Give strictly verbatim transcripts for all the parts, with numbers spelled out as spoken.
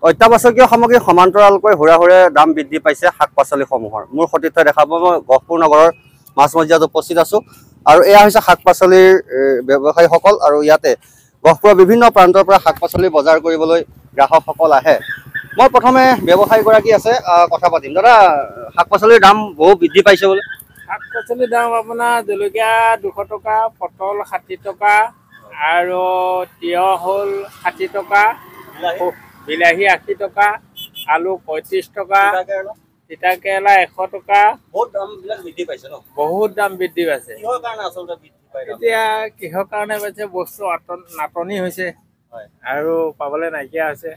অত্যাৱশ্যকীয় সামগ্ৰী সমান্তৰালকৈ হুৰা হুৰে দাম বৃদ্ধি পাইছে শাক পাচলিসমূহৰ। মোৰ সতীৰ্থই দেখাব মই গহপুৰ নগৰৰ মাছমজিয়াত উপস্থিত আছো আৰু এয়া হৈছে শাক পাচলিৰ ব্যৱসায়ীসকল আৰু ইয়াতে গহপুৰৰ বিভিন্ন প্ৰান্তৰ পৰা শাক পাচলি বজাৰ কৰিবলৈ গ্ৰাহকসকল আহে। মই প্ৰথমে ব্যৱসায়ীগৰাকী আছে কথা পাতিম। দাদা, শাক পাচলিৰ দাম বহু বৃদ্ধি পাইছে বোলে? শাক পাচলিৰ দাম আপোনাৰ জলকীয়া দুশ টকা, পটল ষাঠি টকা আৰু তিয়হ হ'ল ষাঠি টকা, বিলাহী আশী টকা, আলু পঁয়ত্ৰিছ টকা, তিতা কেৰেলা এশ টকা। বহুত দামবিলাক বৃদ্ধি পাইছে ন? বহুত দাম বৃদ্ধি পাইছে। কিহৰ কাৰণে আচলতে বৃদ্ধি পাইছে? এতিয়া কিহৰ কাৰণে পাইছে? বস্তু নাটনি হৈছে আৰু পাবলৈ নাইকিয়া হৈছে।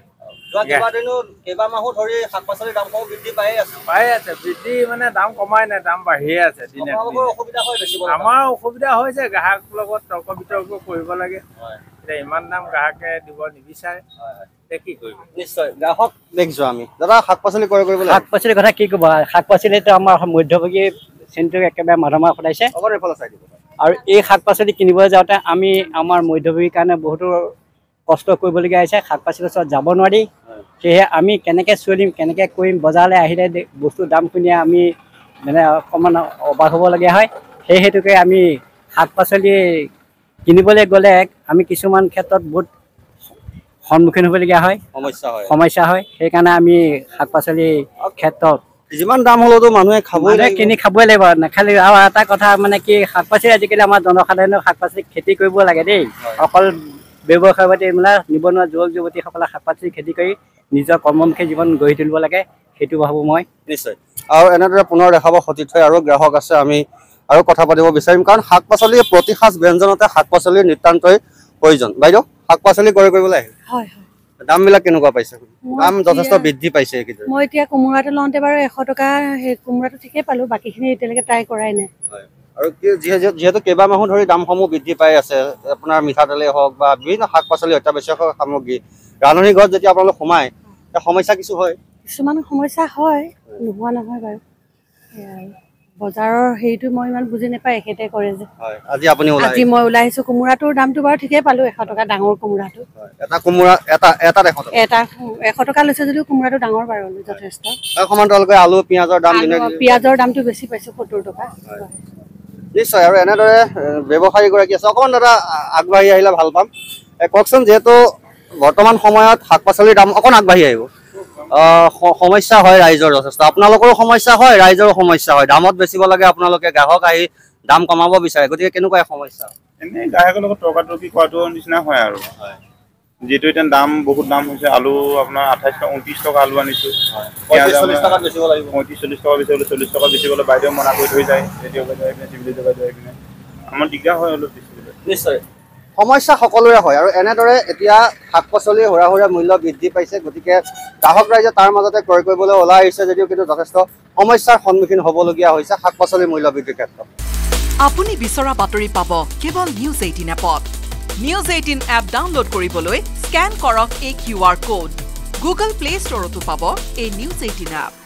কেইবা মাহো ধৰি শাক পাচলিৰ দাম বৃদ্ধি পাই আছে পাই আছে বৃদ্ধি মানে দাম কমাই নাই, দাম বাঢ়িয়ে আছে। আমাৰ অসুবিধা হৈছে, গ্ৰাহকৰ লগত তৰ্ক বিতৰ্ক কৰিব লাগে। এতিয়া ইমান দাম গ্ৰাহকে দিব নিবিচাৰে, কি কৰিব? নিশ্চয় গ্ৰাহক দেখিছো আমি। দাদা, শাক পাচলি ক্ৰয় কৰিবলৈ শাক পাচলিৰ কথা কি ক'ব? শাক পাচলিতো আমাৰ মধ্যভোগী শ্ৰেণীটোক একেবাৰে মাধমাৰ সদাইছে আৰু এই শাক পাচলি কিনিবলৈ যাওঁতে আমি আমাৰ মধ্যভোগীৰ কাৰণে বহুতো কষ্ট কৰিবলগীয়া হৈছে। শাক পাচলিৰ ওচৰত যাব নোৱাৰি, সেয়েহে আমি কেনেকৈ চলিম, কেনেকৈ কৰিম? বজাৰলৈ আহিলে বস্তুৰ দাম শুনিয়ে আমি মানে অকণমান অবাক হ'বলগীয়া হয়। সেই হেতুকে আমি শাক পাচলি কিনিবলৈ গ'লে আমি কিছুমান ক্ষেত্ৰত বহুত সন্মুখীন হ'বলগীয়া হয়, সমস্যা হয় সমস্যা হয় সেইকাৰণে আমি শাক পাচলিৰ ক্ষেত্ৰত যিমান দাম হ'লেও মানুহে খাবই কিনি খাবই লাগিব। নাখালে আৰু এটা কথা মানে কি, শাক পাচলি আজিকালি আমাৰ জনসাধাৰণৰ শাক পাচলি খেতি কৰিব লাগে দেই। অকল ব্যৱসায় পাতি মানে নিবনুৱা যুৱক যুৱতীসকলে শাক পাচলি খেতি কৰি নিজৰ কৰ্মমুখী জীৱন গঢ়ি তুলিব লাগে, সেইটো ভাবোঁ মই। নিশ্চয়। আৰু এনেদৰে পুনৰ দেখাব সতীৰ্থই আৰু গ্ৰাহক আছে, আমি আৰু কথা পাতিব বিচাৰিম, কাৰণ শাক পাচলি প্ৰতি সাঁজ ব্যঞ্জনতে শাক পাচলিৰ নিতান্তই প্ৰয়োজন। বাইদেউ, শাক পাচলি ক্ৰয় কৰিবলৈ আহে? হয় হয়। দামবিলাক কেনেকুৱা পাইছে? দাম যথেষ্ট বৃদ্ধি পাইছে। মই এতিয়া কোমোৰাটো লওঁতে বাৰু এশ টকা, সেই কোমোৰাটো ঠিকেই পালোঁ, বাকীখিনি এতিয়ালৈকে ট্ৰাই কৰাই নাই। হয়, আৰু যিহেতু কেইবা মাহো ধৰি দামসমূহ বৃদ্ধি পাই আছে, আপোনাৰ মিঠাতেলেই হওক বা বিভিন্ন শাক পাচলি অত্যাৱশ্যকীয় সামগ্ৰী, ৰান্ধনি ঘৰত যেতিয়া আপোনালোক সোমায় সমস্যা কিছু হয়? কিছুমান সমস্যা হয়, নোহোৱা নহয় বাৰু। বজাৰৰ হেৰিটো মই ইমান বুজি নাপায়, এখেতে কৰে যে। আজি আপুনি আজি মই ওলাই আহিছোঁ। কোমোৰাটোৰ দামটো বাৰু ঠিকেই পালোঁ, এশ টকা ডাঙৰ কোমোৰাটো। এটা কোমোৰা এটা এটাত এশ টকা এটা এশ টকা লৈছে যদিও কোমোৰাটো ডাঙৰ বাৰু যথেষ্ট। সমান্তৰালকৈ আলু পিঁয়াজৰ দাম পিঁয়াজৰ দামটো বেছি পাইছোঁ, সত্তৰ টকা। নিশ্চয়। আৰু এনেদৰে ব্যৱসায়ীগৰাকী আছে, অকণমান দাদা আগবাঢ়ি আহিলে ভাল পাম। কওকচোন, যিহেতু বৰ্তমান সময়ত শাক পাচলিৰ দাম অকণ আগবাঢ়ি আহিব, সমস্যা হয় ৰাইজৰ যথেষ্ট, আপোনালোকৰো সমস্যা হয়, ৰাইজৰো সমস্যা হয়। দামত বেচিব লাগে আপোনালোকে, গ্ৰাহক আহি দাম কমাব বিচাৰে, গতিকে কেনেকুৱা সমস্যা? এনেই গ্ৰাহকৰ লগত তৰ্কাতৰ্কি কৰাটো নিচিনা হয় আৰু। যিহেতু এতিয়া দাম বহুত দাম হৈছে, আলু আপোনাৰ আঠাইছ টকা ঊনত্ৰিছ টকা আলু আনিছোঁ, পঁয়ত্ৰিছ চল্লিছ টকা বেচিবলৈ চল্লিছ টকা বেচিবলৈ বাইদেউ মনা কৰি থৈ যায়, আমাৰ দিগদাৰ হয় অলপ বেচিবলৈ। নিশ্চয় সমস্যা সকলোৰে হয়, আৰু এনেদৰে এতিয়া শাক পাচলি হুৰা হুৰা মূল্য বৃদ্ধি পাইছে, গতিকে গ্ৰাহক ৰাইজে তাৰ মাজতে ক্ৰয় কৰিবলৈ ওলাই আহিছে যদিও কিন্তু যথেষ্ট সমস্যাৰ সন্মুখীন হ'বলগীয়া হৈছে শাক পাচলিৰ মূল্য বৃদ্ধিৰ ক্ষেত্ৰত। আপুনি বিচৰা বাতৰি পাব কেৱল নিউজ এইটিন এপত। নিউজ এইটিন এপ ডাউনলোড কৰিবলৈ স্কেন কৰক এই Q R code. Google Play ষ্টৰতো পাব এই নিউজ এইটিন এপ।